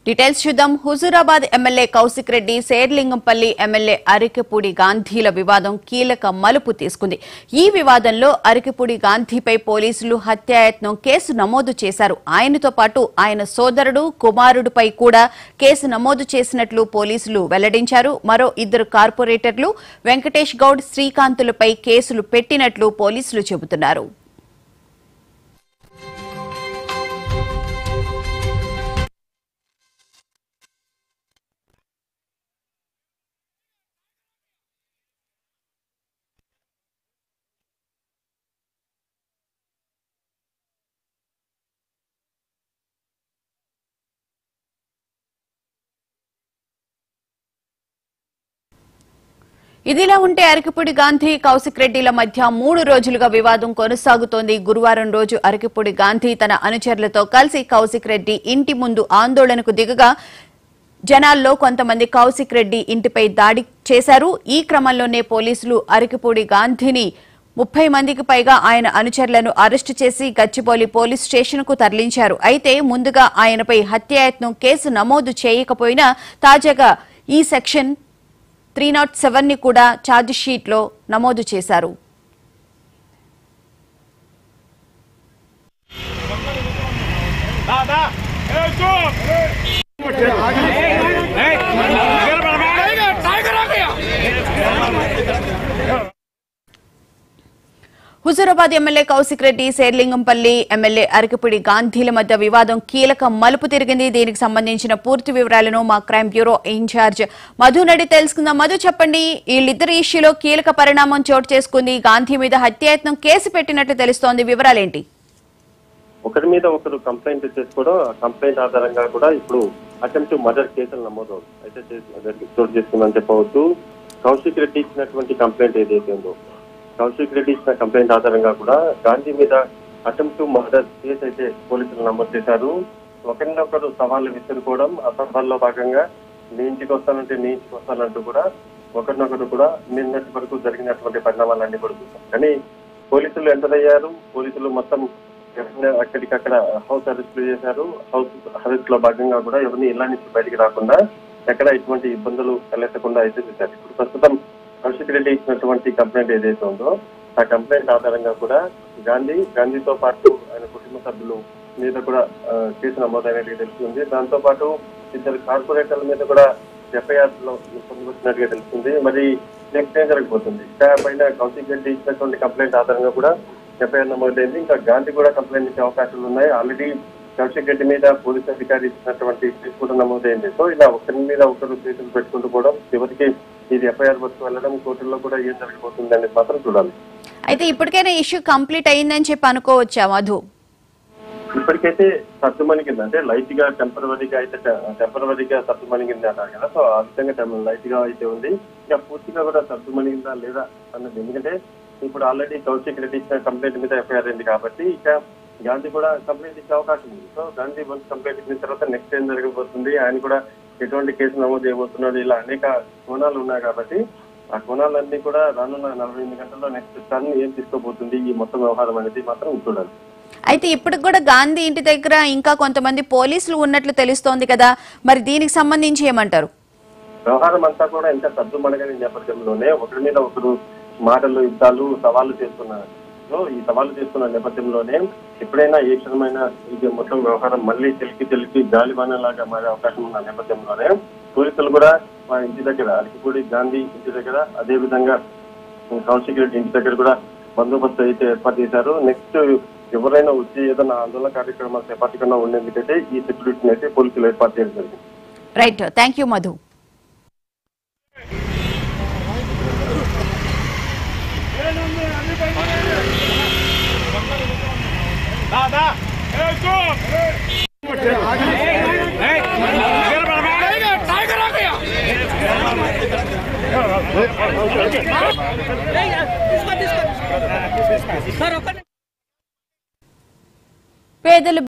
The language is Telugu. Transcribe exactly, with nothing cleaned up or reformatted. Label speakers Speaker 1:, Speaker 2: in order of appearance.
Speaker 1: డీటెయిల్స్ చూద్దాం. హుజూరాబాద్ ఎమ్మెల్యే కౌశిక్ రెడ్డి, శేర్లింగంపల్లి ఎమ్మెల్యే అరికెపూడి గాంధీల వివాదం కీలక మలుపు తీసుకుంది. ఈ వివాదంలో అరికెపూడి గాంధీపై పోలీసులు హత్యాయత్నం కేసు నమోదు చేశారు. ఆయనతో పాటు ఆయన సోదరుడు, కుమారుడిపై కూడా కేసు నమోదు చేసినట్లు పోలీసులు వెల్లడించారు. మరో ఇద్దరు కార్పొరేటర్లు వెంకటేష్ గౌడ్, శ్రీకాంతులపై కేసులు పెట్టినట్లు పోలీసులు చెబుతున్నారు. ఇదిలా ఉంటే అరికెపూడి గాంధీ, కౌశిక్ రెడ్డిల మధ్య మూడు రోజులుగా వివాదం కొనసాగుతోంది. గురువారం రోజు అరికెపూడి గాంధీ తన అనుచరులతో కలిసి కౌశిక్ రెడ్డి ఇంటి ముందు ఆందోళనకు దిగగా జనాల్లో కొంతమంది కౌశిక్ రెడ్డి ఇంటిపై దాడి చేశారు. ఈ క్రమంలోనే పోలీసులు అరికెపూడి గాంధీని ముప్పై మందికి పైగా ఆయన అనుచరులను అరెస్టు చేసి గచ్చిబౌలి పోలీస్ స్టేషన్ కు తరలించారు. అయితే ముందుగా ఆయనపై హత్యాయత్నం కేసు నమోదు చేయకపోయినా తాజాగా ఈ సెక్షన్ త్రీ నాట్ సెవెన్ ని కూడా ఛార్జ్ షీట్ లో నమోదు చేశారు. హుజూరాబాద్ ఎమ్మెల్యే కౌశిక్ రెడ్డి, శేర్లింగంపల్లి ఎమ్మెల్యే అరికెపూడి గాంధీల మధ్య వివాదం కీలక మలుపు తిరిగింది. దీనికి సంబంధించిన పూర్తి వివరాలను మా క్రైమ్ బ్యూరో ఇన్ఛార్జ్ మధు నడి తెలుసుకుందాం. మధు, చెప్పండి, వీళ్ళిద్దరి ఇష్యూలో కీలక పరిణామం చోటు చేసుకుంది. గాంధీ మీద హత్యాయత్నం కేసు పెట్టినట్లు తెలుస్తోంది. వివరాలేంటి?
Speaker 2: ఒకరి మీద ఒకరు కంప్లైంట్ చేసుకోవడం, కంప్లైంట్ ఆధారంగా కూడా ఇప్పుడు అటెంప్ట్ మర్డర్ కేసులు నమోదు అయితే చోటు చేసుకుందని చెప్పవచ్చు. కౌశిక్ రెడ్డి ఇచ్చినటువంటి కంప్లైంట్ ఏదైతే ఉందో, కౌశిక్ రెడ్డి ఇచ్చిన కంప్లైంట్ ఆధారంగా కూడా గాంధీ మీద అటెంప్ట్ మర్డర్ కేసు అయితే పోలీసులు నమోదు చేశారు. ఒకరినొకరు సవాళ్లు విసురుకోవడం, ఆ సవాల్లో భాగంగా నీ ఇంటికి వస్తానంటే నీ ఇంటికి వస్తానంటూ కూడా ఒకరినొకరు కూడా నిన్నటి వరకు జరిగినటువంటి పరిణామాలన్నీ కూడా చూసాం. కానీ పోలీసులు ఎంటర్ అయ్యారు. పోలీసులు మొత్తం అక్కడికక్కడ హౌస్ అరెస్టులు చేశారు. హౌస్ అరెస్ట్ లో భాగంగా కూడా ఎవరిని ఇళ్ల నుంచి బయటికి రాకుండా ఎక్కడ ఎటువంటి ఇబ్బందులు తలెత్తకుండా అయితే చూశారు. ఇప్పుడు ప్రస్తుతం కౌశిక్ రెడ్డి ఇచ్చినటువంటి కంప్లైంట్ ఏదైతే ఉందో ఆ కంప్లైంట్ ఆధారంగా కూడా గాంధీ గాంధీతో పాటు ఆయన కుటుంబ సభ్యులు మీద కూడా కేసు నమోదైనట్టుగా తెలుస్తుంది. దాంతో పాటు ఇద్దరు కార్పొరేటర్ల మీద కూడా ఎఫ్ఐఆర్ లో పొందుపరిచినట్టుగా తెలుస్తుంది. మరి నెక్స్ట్ ఏం జరగబోతుంది? ఇంకా పైన కౌశిక్ రెడ్డి ఇచ్చినటువంటి కంప్లైంట్ ఆధారంగా కూడా ఎఫ్ఐఆర్ నమోదైంది. ఇంకా గాంధీ కూడా కంప్లైంట్ ఇచ్చే అవకాశాలు ఉన్నాయి. ఆల్రెడీ కౌశిక్ రెడ్డి మీద పోలీసు అధికారి ఇచ్చినటువంటి కేసు కూడా నమోదైంది. సో ఇలా ఒకరి మీద ఒకరు కేసులు పెట్టుకుంటూ పోవడం, చివరికి ఇది ఎఫ్ఐఆర్ వరకు వెళ్ళడం, కోర్టుల్లో కూడా ఏం జరగబోతుంది అనేది మాత్రం చూడాలి.
Speaker 1: అయితే ఇప్పటికైనా ఇష్యూ కంప్లీట్ అయిందని చెప్పి అనుకోవచ్చా మధు?
Speaker 2: ఇప్పటికైతే సర్దుమణిగింది, అంటే లైట్ గా టెంపరవరీగా అయితే టెంపరవరీగా సర్దుమణిగింది అంటారు కదా. సో ఆ విధంగా లైట్ గా అయితే ఉంది. ఇక పూర్తిగా కూడా సర్దుమణిగిందా లేదా అన్నది, ఎందుకంటే ఇప్పుడు ఆల్రెడీ కౌశిక్ రెడ్డి ఇచ్చిన కంప్లైంట్ మీద ఎఫ్ఐఆర్ అయింది కాబట్టి ఇక గాంధీ కూడా కంప్లైంట్ ఇచ్చే అవకాశం ఉంది. సో గాంధీ వన్స్ కంప్లైంట్ ఇచ్చిన తర్వాత నెక్స్ట్ ఏం జరగబోతుంది, ఆయన కూడా ఎటువంటి కేసు నమోదు చేయబోతున్నాడు, ఇలా అనేక కోణాలు ఉన్నాయి కాబట్టి ఆ కోణాలన్నీ కూడా రానున్న నలభై ఎనిమిది గంటల్లో నెక్స్ట్ టర్న్ ఏం తీసుకోబోతుంది ఈ మొత్తం వ్యవహారం అనేది మాత్రం చూడాలి.
Speaker 1: అయితే ఇప్పటికి కూడా గాంధీ ఇంటి దగ్గర ఇంకా కొంతమంది పోలీసులు ఉన్నట్లు తెలుస్తోంది కదా, మరి దీనికి సంబంధించి ఏమంటారు?
Speaker 2: వ్యవహారం అంతా కూడా ఇంకా సద్దుమణగని నేపథ్యంలోనే ఒకరి మీద ఒకరు మాటలు, యుద్ధాలు, సవాళ్లు చేస్తున్నారు. సో ఈ సవాళ్లు చేస్తున్న నేపథ్యంలోనే ఎప్పుడైనా ఏ క్షణమైనా ఇది మొత్తం వ్యవహారం మళ్ళీ తెలికి తెలికి గాలిబాణలాగా మారే అవకాశం ఉన్న నేపథ్యంలోనే పోలీసులు కూడా మా ఇంటి దగ్గర, అరికెపూడి గాంధీ ఇంటి దగ్గర, అదే విధంగా కౌశిక్ రెడ్డి ఇంటి దగ్గర కూడా బందోబస్తు అయితే ఏర్పాటు చేశారు. నెక్స్ట్ ఎవరైనా వచ్చి ఏదైనా ఆందోళన కార్యక్రమాలు చేపట్టకుండా ఉండేందుకైతే ఈ సెక్యూరిటీని అయితే పోలీసులు ఏర్పాటు చేయడం జరిగింది.
Speaker 1: Right, thank you Madhu. పేదలు